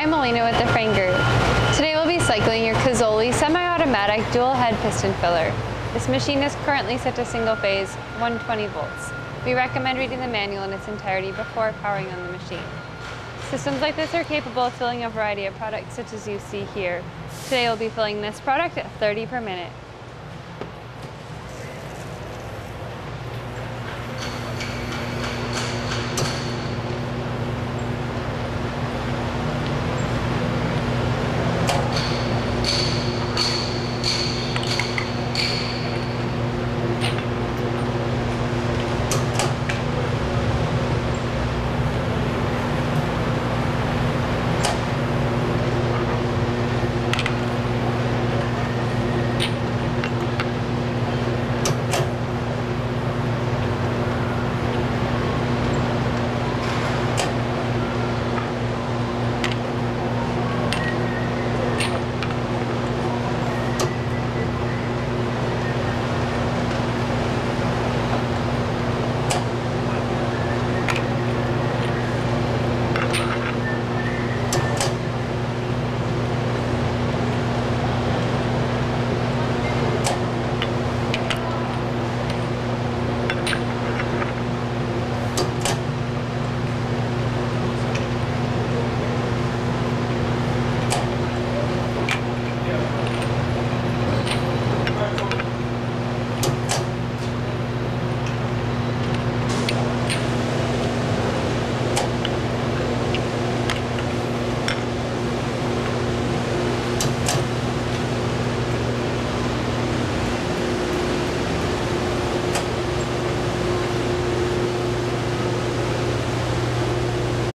I'm Melina with the Frain Group. Today we'll be cycling your Cozzoli semi-automatic dual-head piston filler. This machine is currently set to single-phase 120 volts. We recommend reading the manual in its entirety before powering on the machine. Systems like this are capable of filling a variety of products such as you see here. Today we'll be filling this product at 30 per minute.